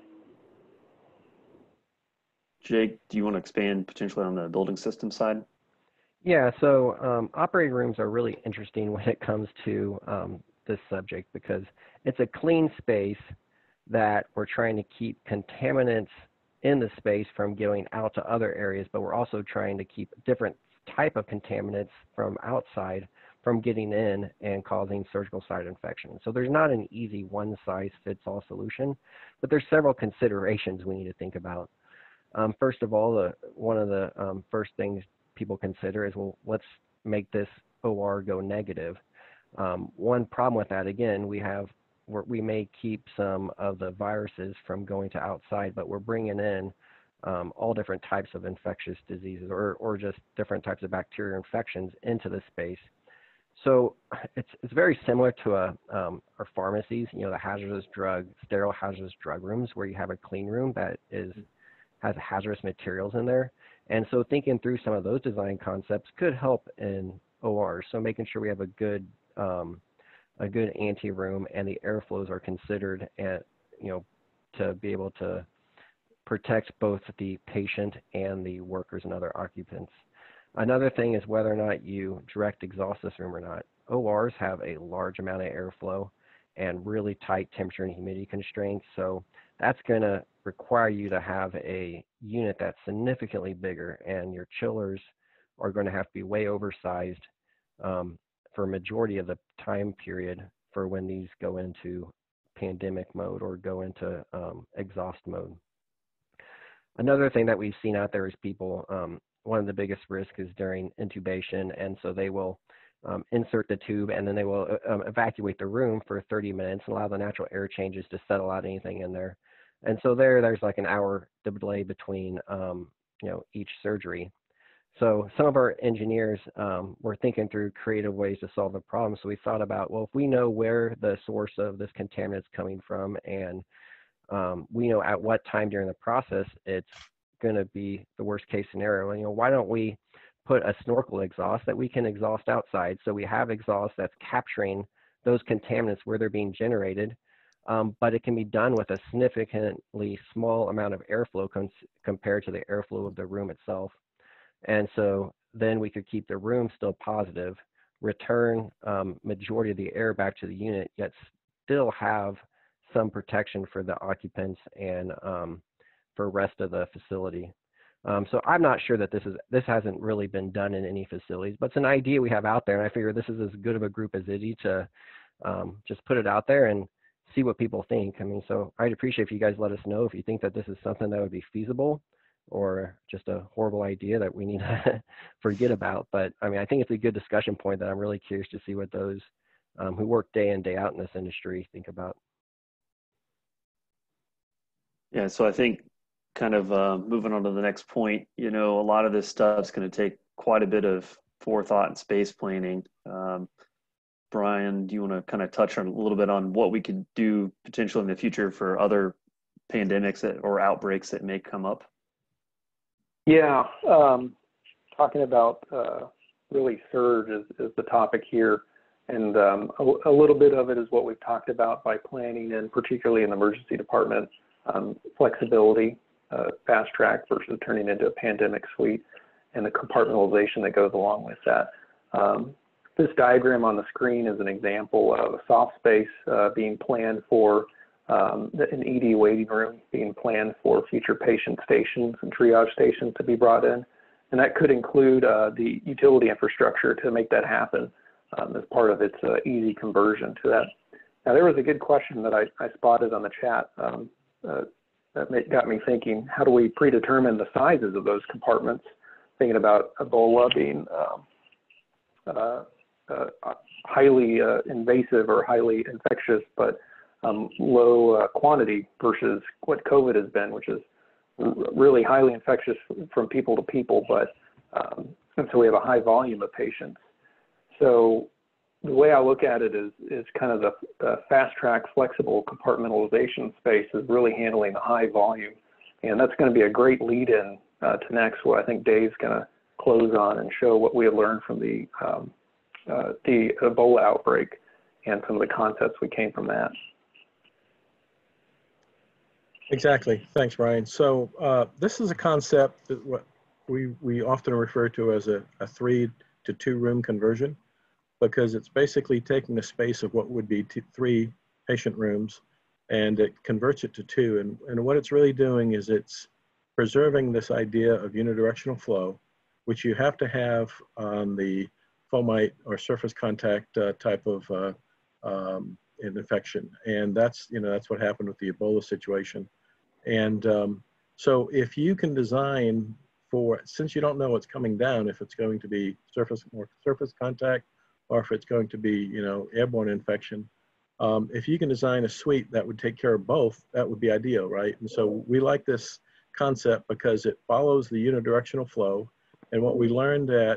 Jake, do you want to expand potentially on the building system side? Yeah, so operating rooms are really interesting when it comes to this subject, because it's a clean space that we're trying to keep contaminants in the space from going out to other areas, but we're also trying to keep different type of contaminants from outside from getting in and causing surgical site infection. So there's not an easy one-size-fits-all solution, but there's several considerations we need to think about. First of all, one of the first things people consider is, well, let's make this OR go negative. One problem with that, again, we may keep some of the viruses from going to outside, but we're bringing in all different types of infectious diseases or just different types of bacterial infections into the space. So it's very similar to our pharmacies, the sterile hazardous drug rooms, where you have a clean room that has hazardous materials in there. And so thinking through some of those design concepts could help in ORs. So making sure we have a good ante room and the airflows are considered to be able to protect both the patient and the workers and other occupants. Another thing is whether or not you direct exhaust this room or not. ORs have a large amount of airflow and really tight temperature and humidity constraints. So that's going to require you to have a unit that's significantly bigger, and your chillers are going to have to be way oversized for a majority of the time period for when these go into pandemic mode or go into exhaust mode. Another thing that we've seen out there is people, one of the biggest risks is during intubation, and so they will insert the tube and then they will evacuate the room for 30 minutes and allow the natural air changes to settle out anything in there. And so there's like an hour delay between each surgery. So some of our engineers were thinking through creative ways to solve the problem. So we thought about, well, if we know where the source of this contaminant is coming from, and we know at what time during the process it's going to be the worst case scenario, why don't we put a snorkel exhaust that we can exhaust outside? So we have exhaust that's capturing those contaminants where they're being generated, but it can be done with a significantly small amount of airflow compared to the airflow of the room itself. And so then we could keep the room still positive, return majority of the air back to the unit, yet still have some protection for the occupants and for rest of the facility. So I'm not sure that this hasn't really been done in any facilities, but it's an idea we have out there, and I figure this is as good of a group as any to just put it out there and see what people think. So I'd appreciate if you guys let us know if you think that this is something that would be feasible or just a horrible idea that we need to forget about. But I think it's a good discussion point that I'm really curious to see what those who work day in, day out in this industry think about. Yeah, so I think kind of moving on to the next point, a lot of this stuff is going to take quite a bit of forethought and space planning. Brian, do you want to kind of touch on a little bit on what we could do potentially in the future for other pandemics or outbreaks that may come up? Yeah, talking about really surge is the topic here. And a little bit of it is what we've talked about by planning, and particularly in the emergency department, flexibility, fast track versus turning into a pandemic suite, and the compartmentalization that goes along with that. This diagram on the screen is an example of a soft space being planned for an ED waiting room, being planned for future patient stations and triage stations to be brought in. And that could include the utility infrastructure to make that happen as part of its easy conversion to that. Now, there was a good question that I spotted on the chat that got me thinking, how do we predetermine the sizes of those compartments? Thinking about Ebola being highly invasive or highly infectious, but low quantity versus what COVID has been, which is really highly infectious from people to people, but and so we have a high volume of patients. So the way I look at it is kind of the fast track flexible compartmentalization space is really handling the high volume. And that's going to be a great lead in to next, what I think Dave's going to close on and show what we have learned from the Ebola outbreak and some of the concepts we came from that. Exactly. Thanks, Brian. So this is a concept that what we often refer to as a 3 to 2 room conversion, because it's basically taking a space of what would be 3 patient rooms and it converts it to 2. And what it's really doing is it's preserving this idea of unidirectional flow, which you have to have on the fomite or surface contact type of infection. And that's what happened with the Ebola situation. And so if you can design for, since you don't know what's coming down, if it's going to be surface contact, or if it's going to be, airborne infection, if you can design a suite that would take care of both, that would be ideal, right? And so we like this concept because it follows the unidirectional flow. And what we learned at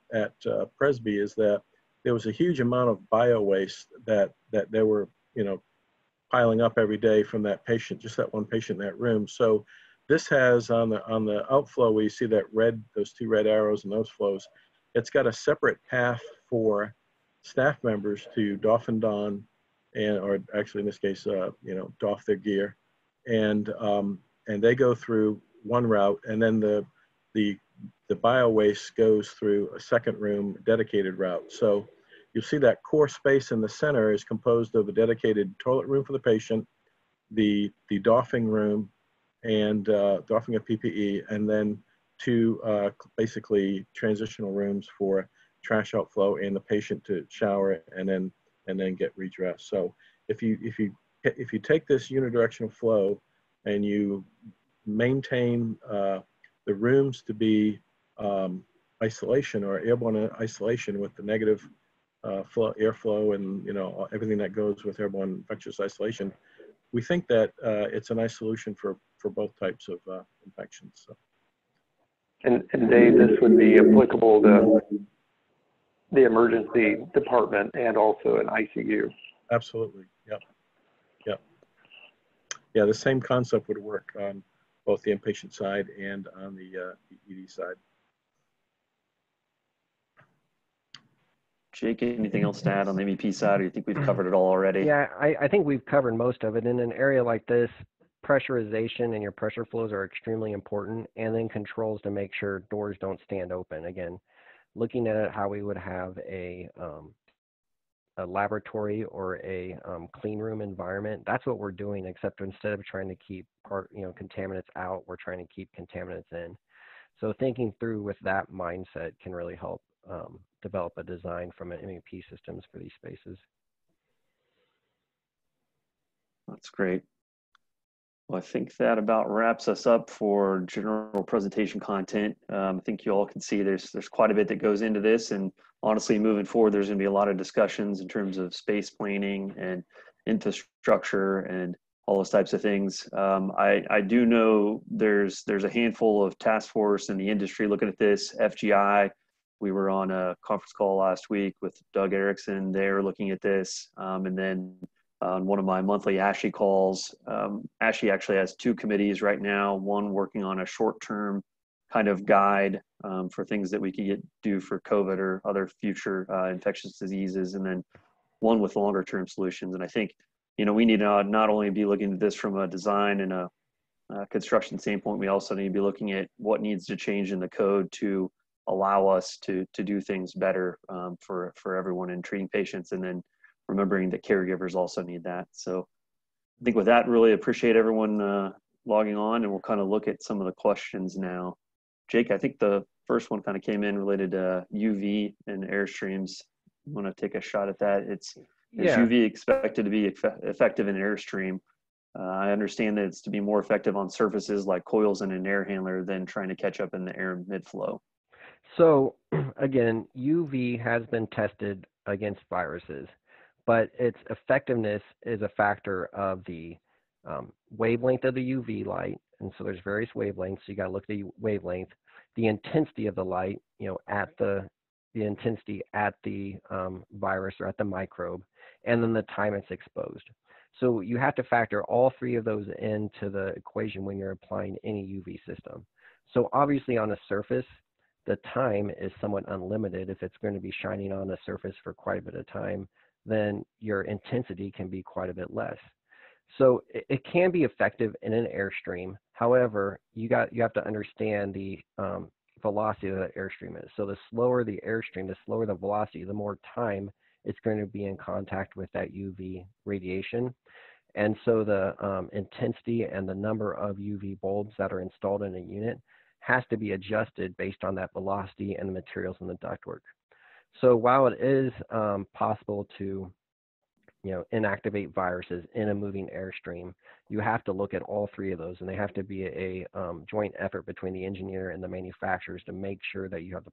Presby is that there was a huge amount of bio waste that they were, piling up every day from that patient, just that one patient in that room. So this has on the outflow, where you see that those 2 red arrows and those flows, it's got a separate path for staff members to doff and don, or actually in this case, doff their gear, and they go through one route, and then the bio waste goes through a second room dedicated route. So you'll see that core space in the center is composed of a dedicated toilet room for the patient, the doffing room, and doffing of PPE, and then 2 basically transitional rooms for trash outflow and the patient to shower and then get redressed. So if you take this unidirectional flow and you maintain the rooms to be isolation or airborne isolation with the negative airflow and everything that goes with airborne infectious isolation, we think that it's a nice solution for both types of infections. So. And Dave, this would be applicable to the emergency department and also an ICU. Absolutely. Yep. Yeah, the same concept would work on both the inpatient side and on the ED side. Jake, anything else to add on the MEP side, or you think we've covered it all already? Yeah, I think we've covered most of it. In an area like this, pressurization and your pressure flows are extremely important, and then controls to make sure doors don't stand open. Again, looking at it how we would have a laboratory or a clean room environment, that's what we're doing, except instead of trying to keep contaminants out, we're trying to keep contaminants in. So thinking through with that mindset can really help develop a design from an MEP systems for these spaces. That's great. Well, I think that about wraps us up for general presentation content. I think you all can see there's quite a bit that goes into this, and honestly, moving forward, there's going to be a lot of discussions in terms of space planning and infrastructure and all those types of things. I do know there's a handful of task force in the industry looking at this, FGI, we were on a conference call last week with Doug Erickson. They're looking at this. And then on one of my monthly ASHI calls, ASHI actually has two committees right now, one working on a short-term kind of guide for things that we could do for COVID or other future infectious diseases, and then one with longer-term solutions. And I think, we need to not only be looking at this from a design and a construction standpoint, we also need to be looking at what needs to change in the code to allow us to do things better for everyone in treating patients, and then remembering that caregivers also need that. So I think with that, really appreciate everyone logging on, and we'll kind of look at some of the questions now. Jake, I think the first one kind of came in related to UV and Airstreams. You want to take a shot at that? Is UV expected to be effective in Airstream? I understand that it's to be more effective on surfaces like coils and an air handler than trying to catch up in the air mid-flow. So again, UV has been tested against viruses, but its effectiveness is a factor of the wavelength of the UV light. And so there's various wavelengths. So you got to look at the wavelength, the intensity of the light, at the intensity at the virus or at the microbe, and then the time it's exposed. So you have to factor all three of those into the equation when you're applying any UV system. So obviously on a surface, the time is somewhat unlimited. If it's going to be shining on a surface for quite a bit of time, then your intensity can be quite a bit less. So it can be effective in an airstream. However, you have to understand the velocity of the airstream is. So the slower the airstream, the slower the velocity, the more time it's going to be in contact with that UV radiation. And so the intensity and the number of UV bulbs that are installed in a unit has to be adjusted based on that velocity and the materials in the ductwork. So while it is possible to inactivate viruses in a moving airstream, you have to look at all three of those, and they have to be a joint effort between the engineer and the manufacturers to make sure that you have the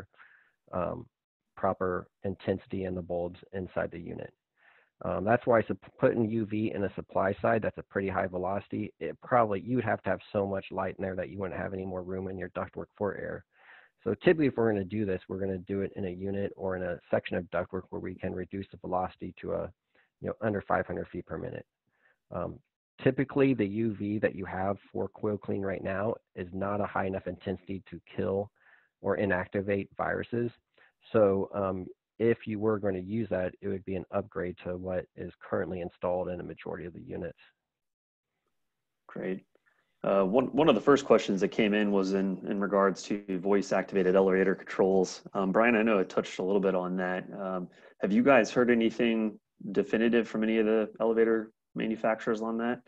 proper intensity in the bulbs inside the unit. That's why putting UV in a supply side, that's a pretty high velocity. You'd have to have so much light in there that you wouldn't have any more room in your ductwork for air. So typically, if we're going to do this, we're going to do it in a unit or in a section of ductwork where we can reduce the velocity to under 500 feet per minute. Typically, the UV that you have for coil clean right now is not a high enough intensity to kill or inactivate viruses. So if you were going to use that, it would be an upgrade to what is currently installed in a majority of the units. Great. One of the first questions that came in was in regards to voice-activated elevator controls. Brian, I know I touched a little bit on that. Have you guys heard anything definitive from any of the elevator manufacturers on that?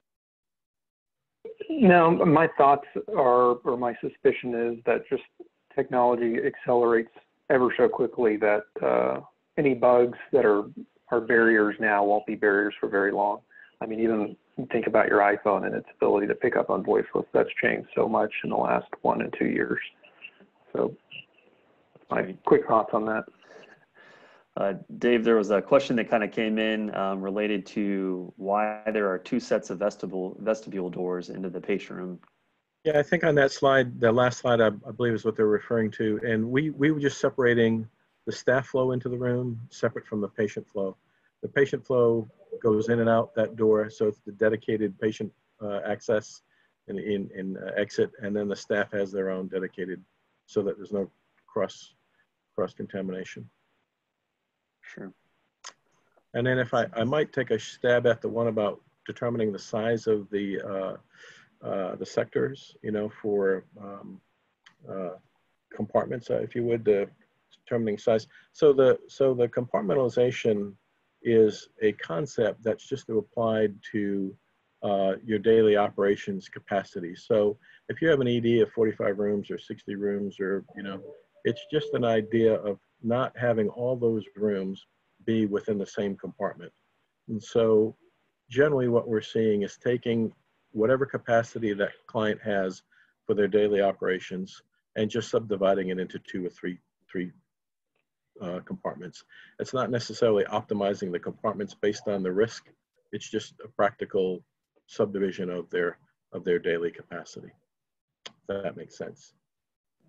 No, my thoughts are, or my suspicion is that just technology accelerates ever so quickly that any bugs that are barriers now won't be barriers for very long. I mean, even think about your iPhone and its ability to pick up on voiceless. That's changed so much in the last 1 and 2 years. So my quick thoughts on that. Dave, there was a question that kind of came in related to why there are two sets of vestibule doors into the patient room. Yeah, I think on that slide, the last slide, I believe is what they're referring to. And we were just separating the staff flow into the room separate from the patient flow. The patient flow goes in and out that door, so it's the dedicated patient access and exit, and then the staff has their own dedicated, so that there's no cross contamination. Sure. And then if I might take a stab at the one about determining the size of the sectors, for compartments, if you would, determining size. So the compartmentalization is a concept that's just applied to your daily operations capacity. So if you have an ED of 45 rooms or 60 rooms, or it's just an idea of not having all those rooms be within the same compartment. And so generally what we're seeing is taking whatever capacity that client has for their daily operations and just subdividing it into 2 or 3 compartments. It's not necessarily optimizing the compartments based on the risk. It's just a practical subdivision of their daily capacity. If that makes sense.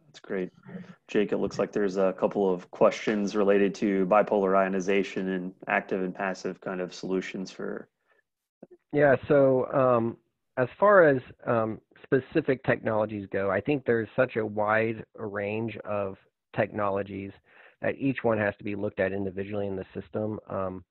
That's great. Jake, it looks like there's a couple of questions related to bipolar ionization and active and passive kind of solutions for. Yeah, so as far as specific technologies go, I think there's such a wide range of technologies that each one has to be looked at individually in the system.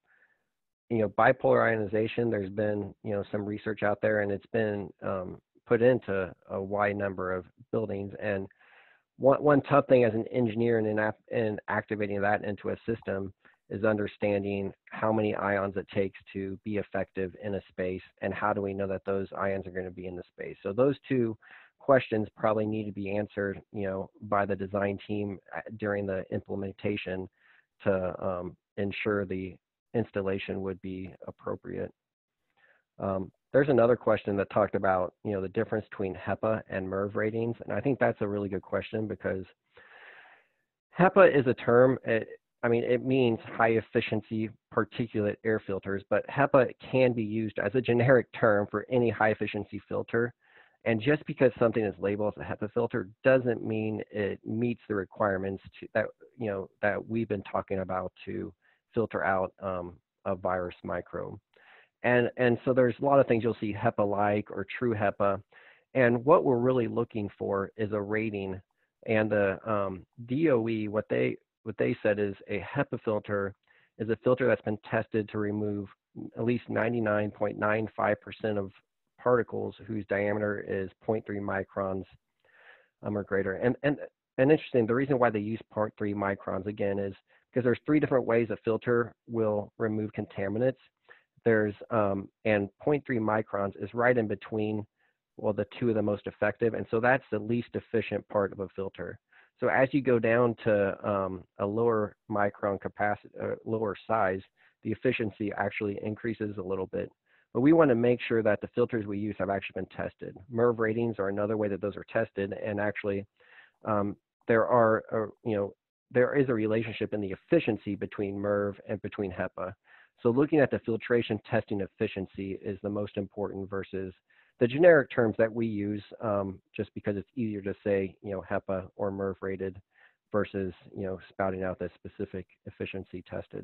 Bipolar ionization, there's been, some research out there, and it's been put into a wide number of buildings. And one tough thing as an engineer in activating that into a system is understanding how many ions it takes to be effective in a space, and how do we know that those ions are going to be in the space. So those two questions probably need to be answered, by the design team during the implementation to ensure the installation would be appropriate. There's another question that talked about, the difference between HEPA and MERV ratings. And I think that's a really good question, because HEPA is a term, it means high efficiency particulate air filters, but HEPA can be used as a generic term for any high efficiency filter. And just because something is labeled as a HEPA filter doesn't mean it meets the requirements that we've been talking about to filter out a virus microbe. And so there's a lot of things you'll see HEPA-like or true HEPA. And what we're really looking for is a rating. And the DOE, what they said is a HEPA filter is a filter that's been tested to remove at least 99.95% of particles whose diameter is 0.3 microns or greater. And interesting, the reason why they use 0.3 microns, again, is because there's 3 different ways a filter will remove contaminants. There's, and 0.3 microns is right in between, the 2 of the most effective. And so that's the least efficient part of a filter. So as you go down to a lower micron capacity, lower size, the efficiency actually increases a little bit. But we want to make sure that the filters we use have actually been tested. MERV ratings are another way that those are tested. And actually, there is a relationship in the efficiency between MERV and between HEPA. So looking at the filtration testing efficiency is the most important versus the generic terms that we use, just because it's easier to say, HEPA or MERV rated versus, spouting out the specific efficiency tested.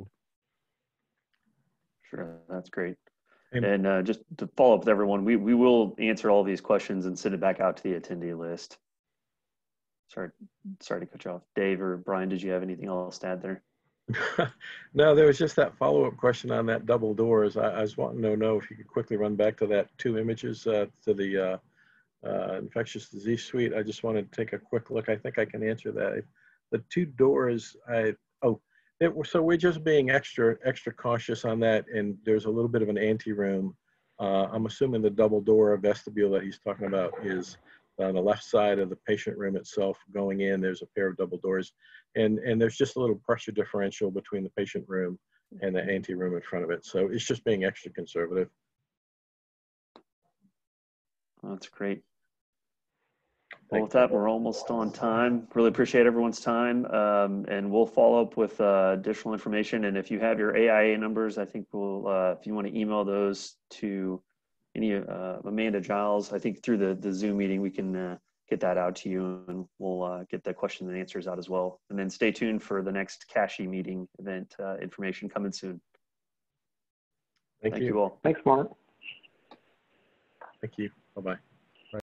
Sure, that's great. And just to follow up with everyone, we will answer all these questions and send it back out to the attendee list. Sorry to cut you off. Dave or Brian, did you have anything else to add there? No, there was just that follow-up question on that double doors. I was wanting to know if you could quickly run back to that 2 images to the infectious disease suite. I just wanted to take a quick look. I think I can answer that. The 2 doors, so we're just being extra cautious on that, and there's a little bit of an anteroom. I'm assuming the double door vestibule that he's talking about is on the left side of the patient room itself. Going in, there's a pair of double doors, and there's just a little pressure differential between the patient room and the anteroom in front of it. So it's just being extra conservative. That's great. Well, with that, we're almost on time. Really appreciate everyone's time, and we'll follow up with additional information. And if you have your AIA numbers, I think we'll, if you want to email those to any Amanda Giles, I think through the Zoom meeting, we can get that out to you, and we'll get the question and answers out as well. And then stay tuned for the next CASHI meeting event information coming soon. Thank you all. Thanks, Mark. Thank you. Bye-bye.